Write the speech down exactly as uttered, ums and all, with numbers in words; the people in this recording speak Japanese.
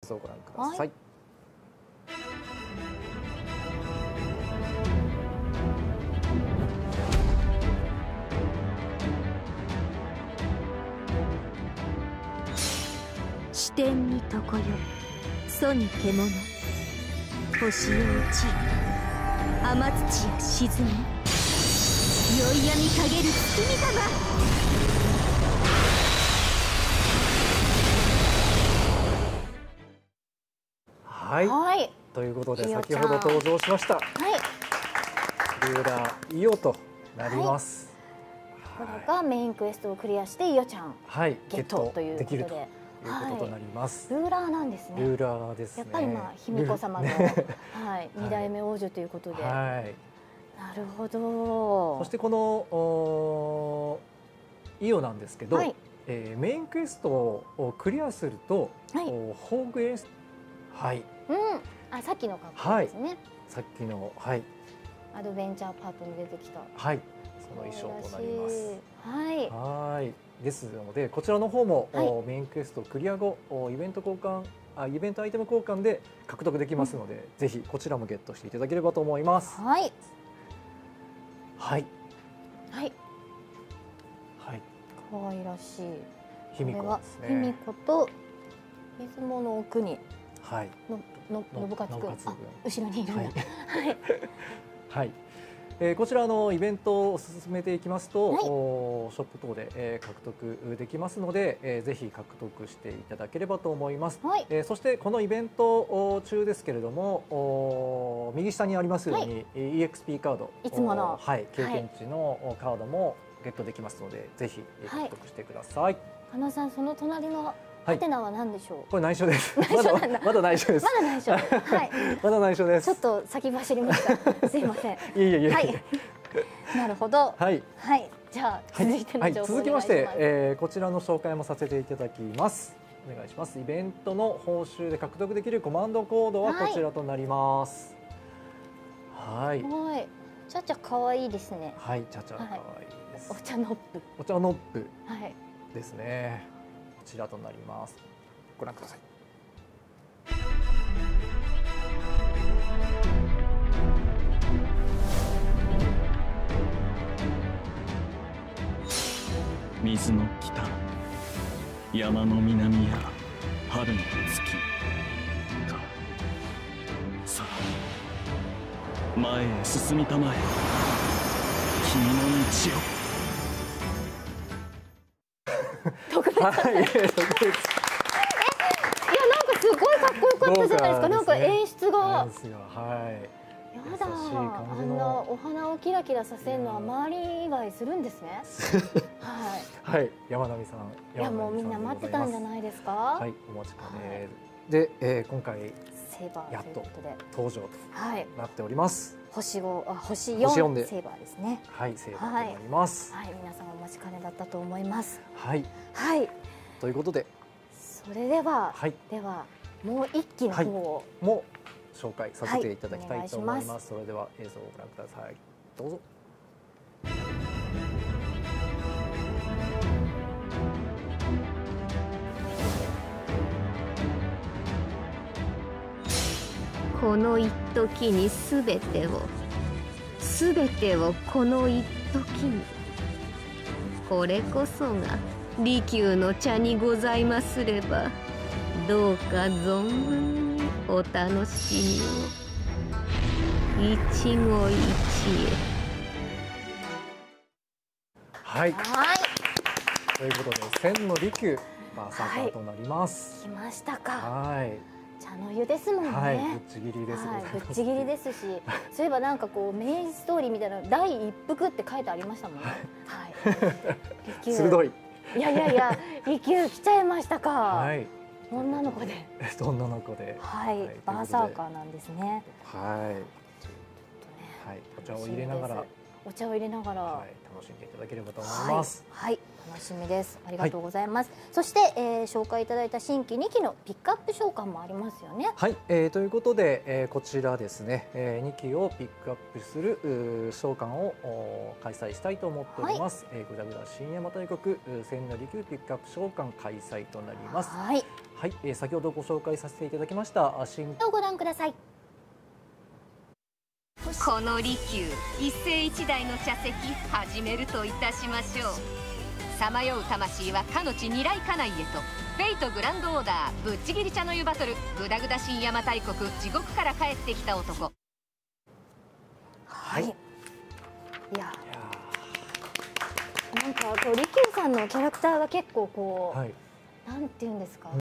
ぞご覧ください。はい、 視点にとこよ、楚に獣、星よ落ち、雨土や沈み、宵闇かげる月見玉。 はい、 はい、 ということで先ほど登場しました、はい、ルーラーイオとなります。 はい、これがメインクエストをクリアしてイオちゃん、 はい、 ゲットということで。 ということとなります。 はい、ルーラーなんですね。 ルーラーですね。 やっぱりまあ卑弥呼様の、ね、はい、二代目王女ということで。はい、なるほど。 そしてこのイオなんですけど、はい、えー、メインクエストをクリアすると、はい、ホーグエスト、はい、 うん、あ、さっきの格好ですね。はい、 さっきの、はい、 アドベンチャーパートに出てきた。 はい、その衣装となります。 はい。 はい。ですのでこちらの方も、はい、メインクエストクリア後イベント交換あイベントアイテム交換で獲得できますので、うん、ぜひこちらもゲットしていただければと思います。 はいはいはいはい。 可愛らしい卑弥呼ですね。 卑弥呼と出雲の奥に、 はい、 のの信勝君、後ろにいるんだ。はい、 はい。えー、こちらのイベントを進めていきますと、はい、ショップ等で、えー、獲得できますので、えー、ぜひ獲得していただければと思います。はい、えー、そしてこのイベント中ですけれども、右下にありますように、はい、イーエックスピー カード、 いつもの、 はい、経験値のカードもゲットできますので、ぜひ獲得してください。 花さん、その隣のハテナは何でしょう。 これ内緒です。まだまだ内緒です。 まだ内緒。はい。 まだ内緒です。 ちょっと先走りました。すいません。いえいえいえ。 はい。なるほど。 はい。 はい。じゃあ続いての情報をお願いします。 続きまして、えー、こちらの紹介もさせていただきます。お願いします。イベントの報酬で獲得できるコマンドコードはこちらとなります。はい。 はい。ちゃちゃ可愛いですね。 はい。ちゃちゃ可愛いです。 お茶ノップ。 お茶ノップ。 はい。 ですね。こちらとなります。ご覧ください。 水の北、山の南や春の月か。さあ前へ進みたまえ、君の道を。 特別。はい、特別。すごいかっこよかったじゃないですか。なんか演出が。 はい。 やだ。あんなお花をキラキラさせるのは周り以外するんですね。はい。 はい。山並さん。 いやもうみんな待ってたんじゃないですか。 はい。お待ちかね。で、え今回やっと登場となっております。 星ご、あ、星四でセーバーですね。 はい、セーバーとなります。 はい。皆さんお待ちかねだったと思います。 はい。 はい。 ということで。 それでは、はい、ではもう一機の方を、 はい、も紹介させていただきたいと思います。はい、それでは映像をご覧ください。どうぞ。 この一時にすべてを、すべてをこの一時に。これこそが利休の茶にございますれば、どうか存分にお楽しみを。一期一会。 はい。はい。ということで千の利休バーサーカーとなります。 来ましたか。 はい。 茶の湯ですもんね。 はい。ぶっちぎりです。 はい。ぶっちぎりですし、そういえばなんかこうメインストーリーみたいな第一幅って書いてありましたもんね。はい。利休。 鋭い。 いやいやいや、利休来ちゃいましたか。 はい。 女の子で。 女の子で。 はい。バーサーカーなんですね。 はい。はい。お茶を入れながら。 お茶を入れながら。 はい。楽しんでいただければと思います。 はい。 楽しみです。ありがとうございます。はい、そして、えー、紹介いただいた新規にきのピックアップ召喚もありますよね。 はい、えー、ということで、えー、こちらですね、えー、にきをピックアップする召喚を開催したいと思っております。はい、えー、グダグダ新山大国千利休ピックアップ召喚開催となります。 はい、 はい、えー、先ほどご紹介させていただきました新をご覧ください。 この利休一世一代の茶席始めるといたしましょう。さまよう魂はかの地二来家内へとフェイトグランドオーダーぶっちぎり茶の湯バトルグダグダ新邪馬台国地獄から帰ってきた男。 はい、いやなんかこう利休さんのキャラクターが結構こう、はい、なんていうんですか、